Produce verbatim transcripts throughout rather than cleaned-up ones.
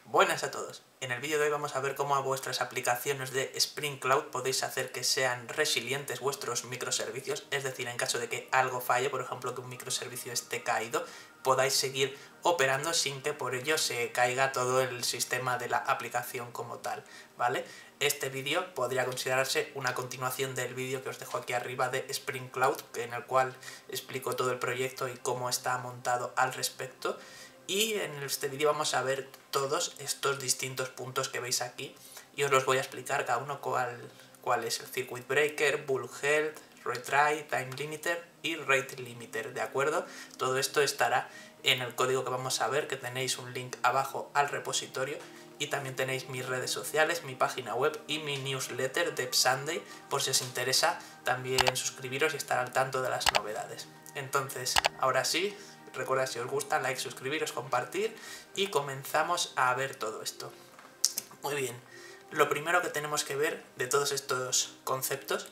Buenas a todos. En el vídeo de hoy vamos a ver cómo a vuestras aplicaciones de Spring Cloud podéis hacer que sean resilientes vuestros microservicios, es decir, en caso de que algo falle, por ejemplo que un microservicio esté caído, podáis seguir operando sin que por ello se caiga todo el sistema de la aplicación como tal, ¿vale? Este vídeo podría considerarse una continuación del vídeo que os dejo aquí arriba de Spring Cloud, en el cual explico todo el proyecto y cómo está montado al respecto. Y en este vídeo vamos a ver todos estos distintos puntos que veis aquí y os los voy a explicar cada uno cuál, cuál es el Circuit Breaker, Bulk Health, Retry, Time Limiter y Rate Limiter, ¿de acuerdo? Todo esto estará en el código que vamos a ver, que tenéis un link abajo al repositorio, y también tenéis mis redes sociales, mi página web y mi newsletter de Sunday, por si os interesa también suscribiros y estar al tanto de las novedades. Entonces, ahora sí, recuerda, si os gusta, like, suscribiros, compartir y comenzamos a ver todo esto. Muy bien, lo primero que tenemos que ver de todos estos conceptos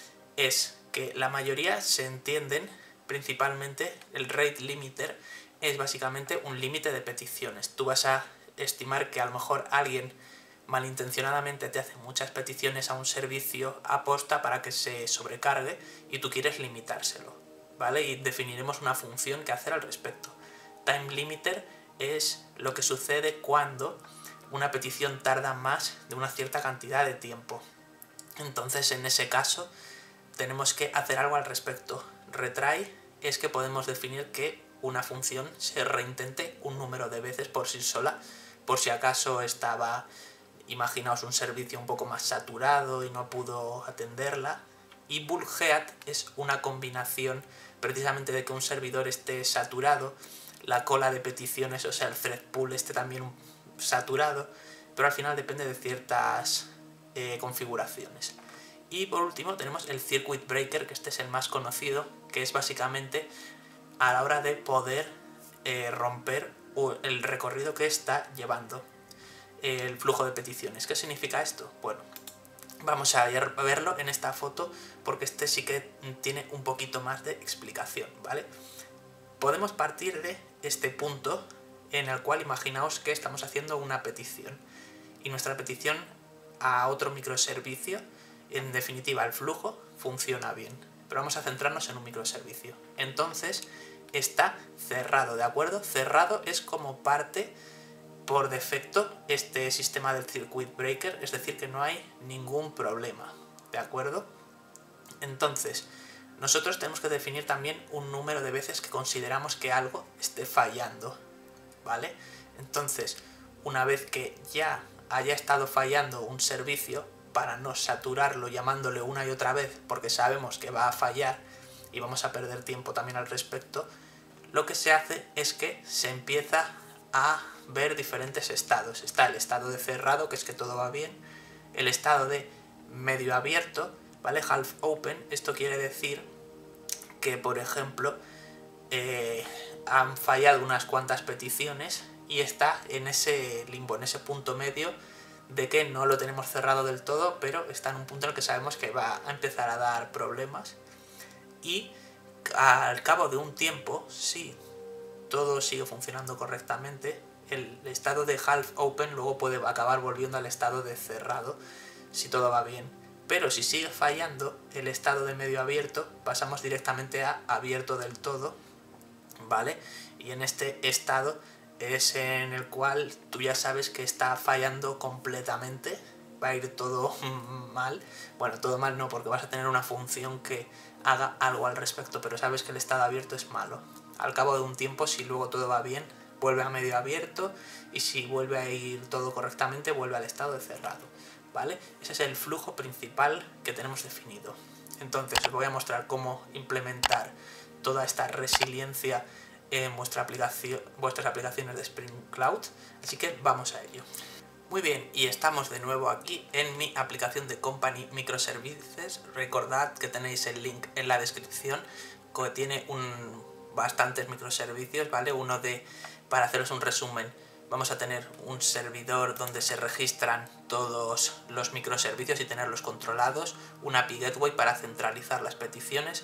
es que la mayoría se entienden principalmente. El rate limiter es básicamente un límite de peticiones. Tú vas a estimar que a lo mejor alguien malintencionadamente te hace muchas peticiones a un servicio aposta para que se sobrecargue y tú quieres limitárselo, ¿vale? Y definiremos una función que hacer al respecto. Time limiter es lo que sucede cuando una petición tarda más de una cierta cantidad de tiempo. Entonces, en ese caso, tenemos que hacer algo al respecto. Retry es que podemos definir que una función se reintente un número de veces por sí sola, por si acaso estaba, imaginaos, un servicio un poco más saturado y no pudo atenderla. Y Bulk Health es una combinación precisamente de que un servidor esté saturado, la cola de peticiones, o sea, el thread pool esté también saturado, pero al final depende de ciertas eh, configuraciones. Y por último tenemos el Circuit Breaker, que este es el más conocido, que es básicamente a la hora de poder eh, romper el recorrido que está llevando el flujo de peticiones. ¿Qué significa esto? Bueno, vamos a verlo en esta foto porque este sí que tiene un poquito más de explicación, ¿vale? Podemos partir de este punto en el cual imaginaos que estamos haciendo una petición y nuestra petición a otro microservicio, en definitiva el flujo funciona bien, pero vamos a centrarnos en un microservicio. Entonces está cerrado, ¿de acuerdo? Cerrado es como parte por defecto este sistema del Circuit Breaker, es decir, que no hay ningún problema, ¿de acuerdo? Entonces, nosotros tenemos que definir también un número de veces que consideramos que algo esté fallando, ¿vale? Entonces, una vez que ya haya estado fallando un servicio, para no saturarlo llamándole una y otra vez porque sabemos que va a fallar y vamos a perder tiempo también al respecto, lo que se hace es que se empieza a ver diferentes estados. Está el estado de cerrado, que es que todo va bien, el estado de medio abierto, ¿vale? Half open, esto quiere decir que, por ejemplo, eh, han fallado unas cuantas peticiones y está en ese limbo, en ese punto medio de que no lo tenemos cerrado del todo, pero está en un punto en el que sabemos que va a empezar a dar problemas. Y al cabo de un tiempo, si todo sigue funcionando correctamente, el estado de half open luego puede acabar volviendo al estado de cerrado, si todo va bien. Pero si sigue fallando el estado de medio abierto, pasamos directamente a abierto del todo, ¿vale? Y en este estado es en el cual tú ya sabes que está fallando completamente, va a ir todo mal. Bueno, todo mal no, porque vas a tener una función que haga algo al respecto, pero sabes que el estado abierto es malo. Al cabo de un tiempo, si luego todo va bien, vuelve a medio abierto, y si vuelve a ir todo correctamente, vuelve al estado de cerrado, ¿vale? Ese es el flujo principal que tenemos definido. Entonces os voy a mostrar cómo implementar toda esta resiliencia en vuestra aplicación, vuestras aplicaciones de Spring Cloud, así que vamos a ello. Muy bien, y estamos de nuevo aquí en mi aplicación de Company Microservices. Recordad que tenéis el link en la descripción, que tiene un, bastantes microservicios, ¿vale? Uno de, para haceros un resumen, vamos a tener un servidor donde se registran todos los microservicios y tenerlos controlados, un A P I Gateway para centralizar las peticiones,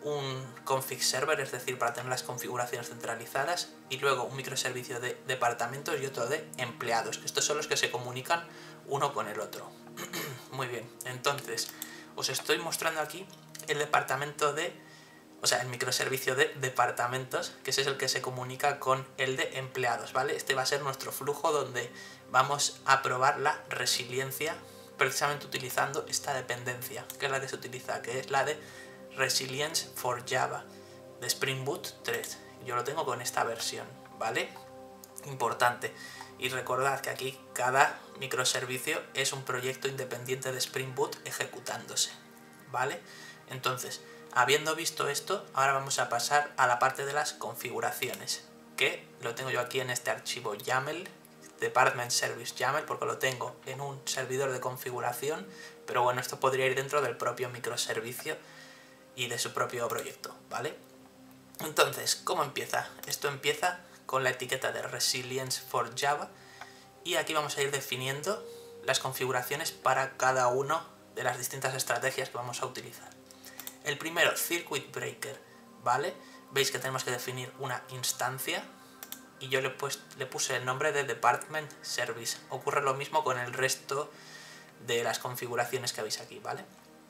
un config server, es decir, para tener las configuraciones centralizadas, y luego un microservicio de departamentos y otro de empleados. Estos son los que se comunican uno con el otro. Muy bien, entonces os estoy mostrando aquí el departamento de, o sea, el microservicio de departamentos, que ese es el que se comunica con el de empleados, ¿vale? Este va a ser nuestro flujo donde vamos a probar la resiliencia precisamente utilizando esta dependencia, que es la que se utiliza, que es la de Resilience for Java de Spring Boot tres. Yo lo tengo con esta versión, ¿vale? Importante. Y recordad que aquí cada microservicio es un proyecto independiente de Spring Boot ejecutándose, ¿vale? Entonces, habiendo visto esto, ahora vamos a pasar a la parte de las configuraciones, que lo tengo yo aquí en este archivo YAML, Department Service YAML, porque lo tengo en un servidor de configuración, pero bueno, esto podría ir dentro del propio microservicio y de su propio proyecto, ¿vale? Entonces, ¿cómo empieza? Esto empieza con la etiqueta de Resilience for Java, y aquí vamos a ir definiendo las configuraciones para cada una de las distintas estrategias que vamos a utilizar. El primero, Circuit Breaker, ¿vale? Veis que tenemos que definir una instancia, y yo le, pues, le puse el nombre de Department Service. Ocurre lo mismo con el resto de las configuraciones que veis aquí, ¿vale?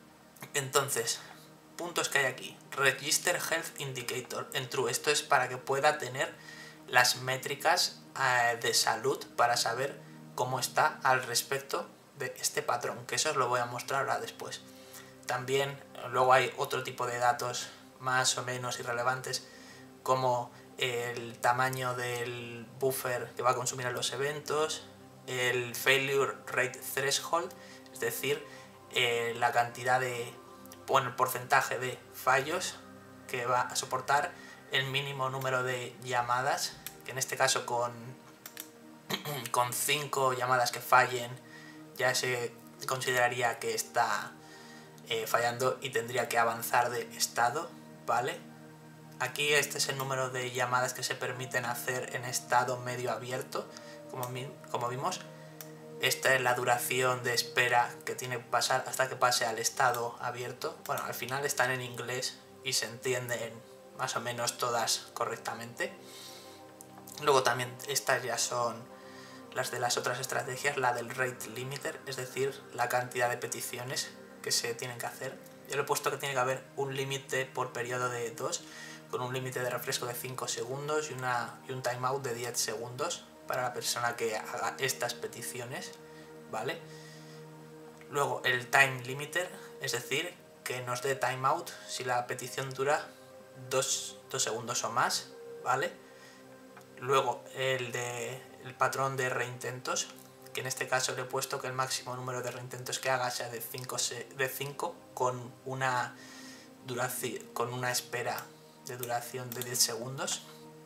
Entonces, puntos que hay aquí. Register Health Indicator en True. Esto es para que pueda tener las métricas eh, de salud para saber cómo está al respecto de este patrón, que eso os lo voy a mostrar ahora después. También luego hay otro tipo de datos más o menos irrelevantes, como el tamaño del buffer que va a consumir en los eventos, el Failure Rate Threshold, es decir, eh, la cantidad de, bueno, el porcentaje de fallos que va a soportar el mínimo número de llamadas, que en este caso con con cinco llamadas que fallen ya se consideraría que está eh, fallando y tendría que avanzar de estado, ¿vale? Aquí este es el número de llamadas que se permiten hacer en estado medio abierto, como, como vimos. Esta es la duración de espera que tiene que pasar hasta que pase al estado abierto. Bueno, al final están en inglés y se entienden más o menos todas correctamente. Luego también estas ya son las de las otras estrategias, la del Rate Limiter, es decir, la cantidad de peticiones que se tienen que hacer. Yo le he puesto que tiene que haber un límite por periodo de dos, con un límite de refresco de cinco segundos y, una, y un timeout de diez segundos para la persona que haga estas peticiones, ¿vale? Luego el Time Limiter, es decir, que nos dé timeout si la petición dura dos segundos o más, ¿vale? Luego el, de, el patrón de reintentos, que en este caso le he puesto que el máximo número de reintentos que haga sea de cinco con una duración, con una espera de duración de diez segundos.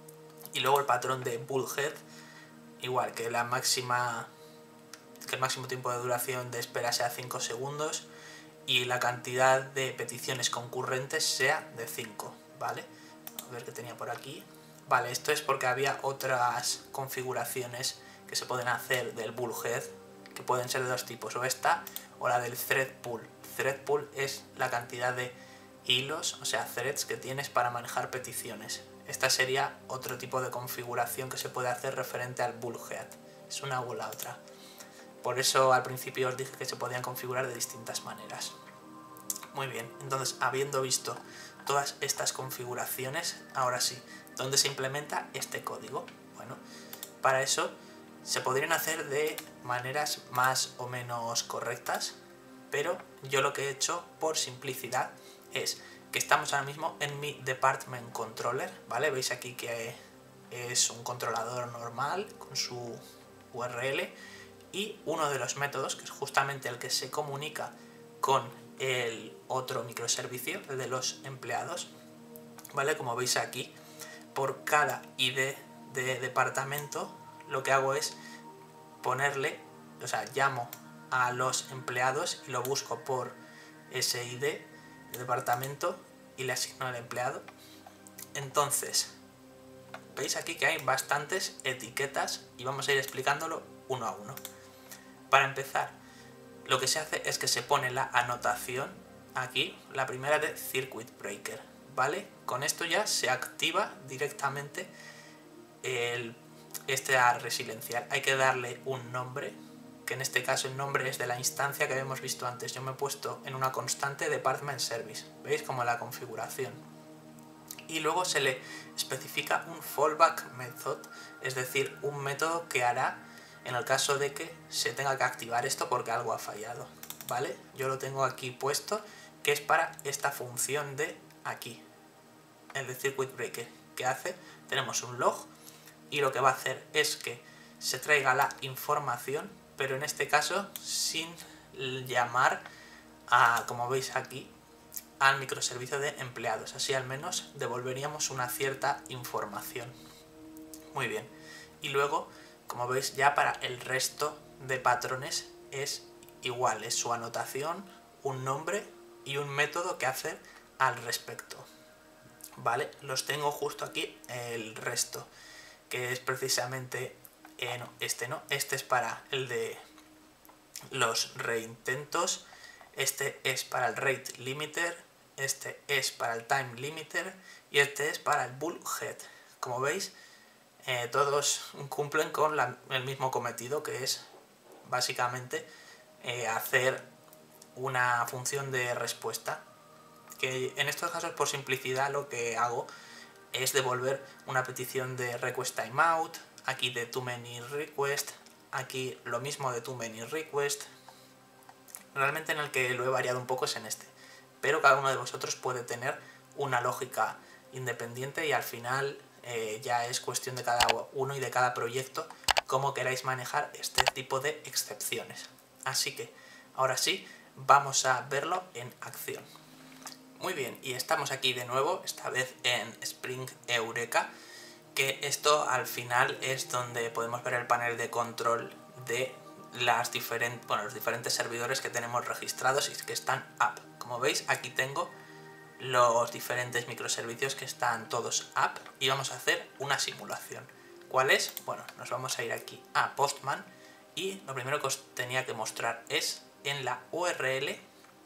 Y luego el patrón de bullhead, igual que la máxima que el máximo tiempo de duración de espera sea cinco segundos y la cantidad de peticiones concurrentes sea de cinco, ¿vale? A ver qué tenía por aquí. Vale, esto es porque había otras configuraciones que se pueden hacer del bullhead, que pueden ser de dos tipos, o esta o la del thread pool. Thread pool es la cantidad de hilos, o sea, threads que tienes para manejar peticiones. Esta sería otro tipo de configuración que se puede hacer referente al bullhead. Es una u la otra. Por eso al principio os dije que se podían configurar de distintas maneras. Muy bien, entonces habiendo visto todas estas configuraciones, ahora sí, ¿dónde se implementa este código? Bueno, para eso se podrían hacer de maneras más o menos correctas, pero yo lo que he hecho por simplicidad es que estamos ahora mismo en mi Department Controller, ¿vale? Veis aquí que es un controlador normal con su U R L y uno de los métodos, que es justamente el que se comunica con el otro microservicio, el de los empleados, ¿vale? Como veis aquí, por cada I D de departamento lo que hago es ponerle, o sea, llamo a los empleados y lo busco por ese I D de departamento y le asigno al empleado. Entonces, veis aquí que hay bastantes etiquetas y vamos a ir explicándolo uno a uno. Para empezar, lo que se hace es que se pone la anotación aquí, la primera de Circuit Breaker, ¿vale? Con esto ya se activa directamente el, esta resilencial. Hay que darle un nombre, que en este caso el nombre es de la instancia que habíamos visto antes. Yo me he puesto en una constante department service, ¿veis? Como la configuración. Y luego se le especifica un fallback method, es decir, un método que hará en el caso de que se tenga que activar esto porque algo ha fallado, ¿vale? Yo lo tengo aquí puesto, que es para esta función de aquí, el de circuit breaker. ¿Qué hace? Tenemos un log y lo que va a hacer es que se traiga la información, pero en este caso sin llamar a, como veis aquí, al microservicio de empleados. Así al menos devolveríamos una cierta información. Muy bien. Y luego, como veis, ya para el resto de patrones es igual. Es su anotación, un nombre y un método que hacer al respecto. Vale, los tengo justo aquí, el resto, que es precisamente, eh, no, este no, este es para el de los reintentos, este es para el rate limiter, este es para el time limiter y este es para el bullhead. Como veis, eh, todos cumplen con la, el mismo cometido, que es básicamente eh, hacer una función de respuesta. Que en estos casos, por simplicidad, lo que hago es devolver una petición de request timeout, aquí de too many request, aquí lo mismo de too many request. Realmente en el que lo he variado un poco es en este, pero cada uno de vosotros puede tener una lógica independiente y al final eh, ya es cuestión de cada uno y de cada proyecto cómo queráis manejar este tipo de excepciones. Así que ahora sí, vamos a verlo en acción. Muy bien, y estamos aquí de nuevo, esta vez en Spring Eureka, que esto al final es donde podemos ver el panel de control de las diferentes, bueno, los diferentes servidores que tenemos registrados y que están up. Como veis, aquí tengo los diferentes microservicios que están todos up y vamos a hacer una simulación. ¿Cuál es? Bueno, nos vamos a ir aquí a Postman y lo primero que os tenía que mostrar es en la U R L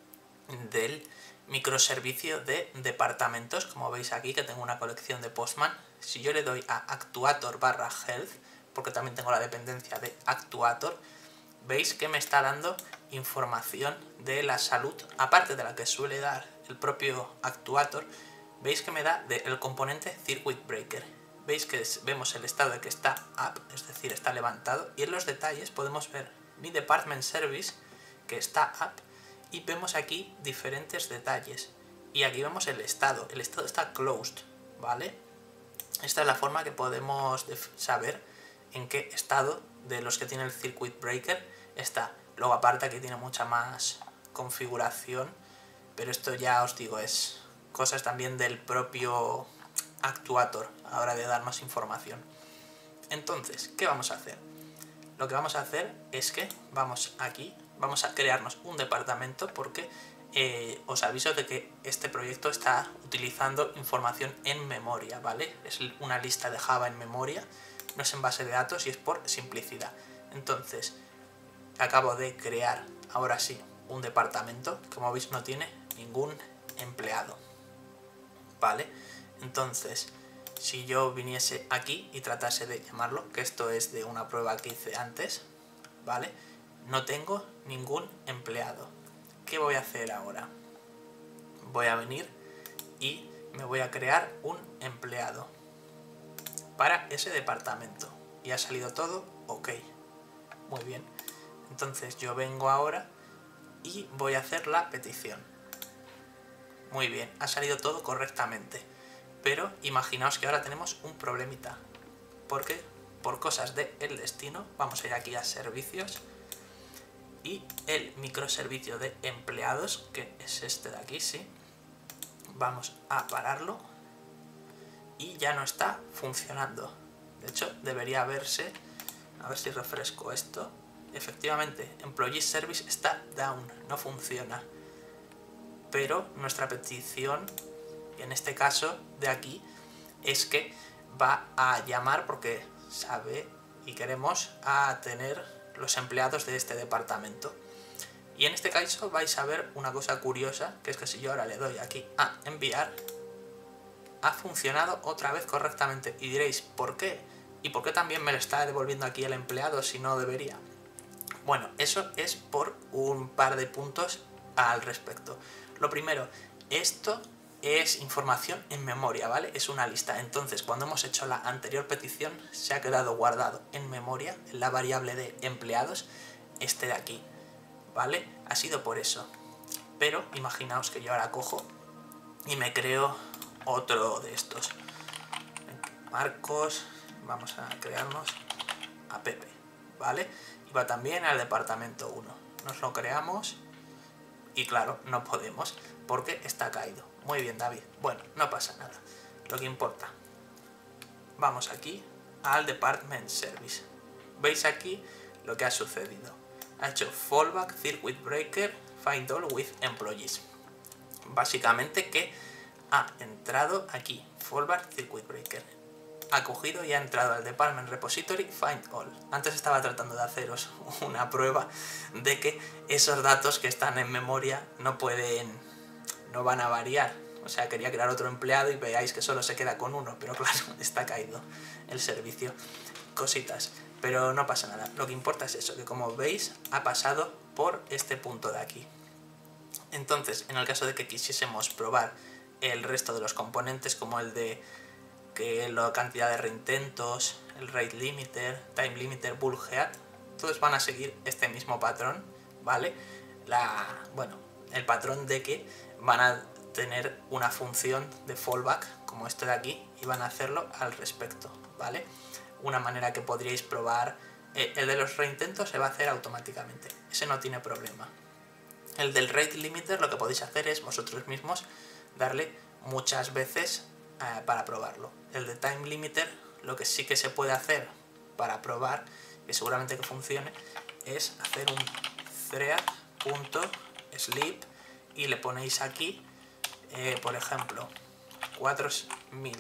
del microservicio de departamentos. Como veis aquí que tengo una colección de Postman. Si yo le doy a actuator barra health, porque también tengo la dependencia de actuator, veis que me está dando información de la salud, aparte de la que suele dar el propio actuator. Veis que me da del componente circuit breaker. Veis que vemos el estado de que está up, es decir, está levantado, y en los detalles podemos ver mi department service que está up y vemos aquí diferentes detalles. Y aquí vemos el estado, el estado está closed, ¿vale? Esta es la forma que podemos saber en qué estado de los que tiene el circuit breaker está. Luego aparte aquí tiene mucha más configuración, pero esto ya os digo, es cosas también del propio actuator a la hora de dar más información. Entonces, ¿qué vamos a hacer? Lo que vamos a hacer es que vamos aquí, vamos a crearnos un departamento porque eh, os aviso de que este proyecto está utilizando información en memoria, ¿vale? Es una lista de Java en memoria, no es en base de datos y es por simplicidad. Entonces, acabo de crear ahora sí un departamento, como veis no tiene ningún empleado, ¿vale? Entonces, si yo viniese aquí y tratase de llamarlo, que esto es de una prueba que hice antes, ¿vale? No tengo ningún empleado. ¿Qué voy a hacer ahora? Voy a venir y me voy a crear un empleado para ese departamento. Y ha salido todo ok. Muy bien. Entonces yo vengo ahora y voy a hacer la petición. Muy bien, ha salido todo correctamente. Pero imaginaos que ahora tenemos un problemita. Porque por cosas del destino, vamos a ir aquí a servicios. Y el microservicio de empleados, que es este de aquí, sí. Vamos a pararlo. Y ya no está funcionando. De hecho, debería verse. A ver si refresco esto. Efectivamente, Employee Service está down, no funciona. Pero nuestra petición, en este caso de aquí, es que va a llamar porque sabe y queremos a tener los empleados de este departamento. Y en este caso vais a ver una cosa curiosa, que es que si yo ahora le doy aquí a enviar, ha funcionado otra vez correctamente. Y diréis, ¿por qué? ¿Y por qué también me lo está devolviendo aquí el empleado si no debería? Bueno, eso es por un par de puntos al respecto. Lo primero, esto es información en memoria, ¿vale? Es una lista. Entonces, cuando hemos hecho la anterior petición, se ha quedado guardado en memoria, en la variable de empleados, este de aquí, ¿vale? Ha sido por eso. Pero imaginaos que yo ahora cojo y me creo otro de estos. Marcos, vamos a crearnos a Pepe, ¿vale? Y va también al departamento uno. Nos lo creamos y claro, no podemos porque está caído. Muy bien, David. Bueno, no pasa nada. Lo que importa. Vamos aquí al Department Service. ¿Veis aquí lo que ha sucedido? Ha hecho fallback, circuit breaker, find all with employees. Básicamente que ha entrado aquí, fallback, circuit breaker. Ha cogido y ha entrado al Department Repository Find All. Antes estaba tratando de haceros una prueba de que esos datos que están en memoria no pueden, no van a variar. O sea, quería crear otro empleado y veáis que solo se queda con uno, pero claro, está caído el servicio. Cositas, pero no pasa nada. Lo que importa es eso, que como veis ha pasado por este punto de aquí. Entonces, en el caso de que quisiésemos probar el resto de los componentes, como el de que la cantidad de reintentos, el rate limiter, time limiter, bool head, todos van a seguir este mismo patrón, ¿vale? La, bueno, el patrón de que van a tener una función de fallback, como este de aquí, y van a hacerlo al respecto, ¿vale? Una manera que podríais probar, eh, el de los reintentos se va a hacer automáticamente, ese no tiene problema. El del rate limiter lo que podéis hacer es vosotros mismos darle muchas veces eh, para probarlo. El de time limiter lo que sí que se puede hacer para probar, que seguramente que funcione, es hacer un thread.sleep y le ponéis aquí, eh, por ejemplo, cuatro mil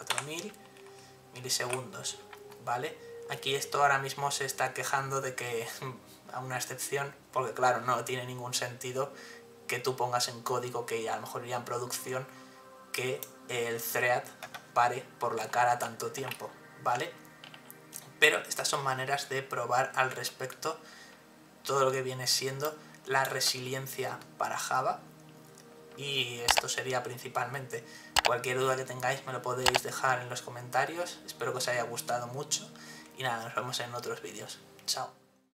milisegundos, ¿vale? Aquí esto ahora mismo se está quejando de que a una excepción, porque claro, no tiene ningún sentido que tú pongas en código que a lo mejor iría en producción que el thread pare por la cara tanto tiempo, ¿vale? Pero estas son maneras de probar al respecto todo lo que viene siendo la resiliencia para Java, y esto sería principalmente. Cualquier duda que tengáis me lo podéis dejar en los comentarios, espero que os haya gustado mucho y nada, nos vemos en otros vídeos. Chao.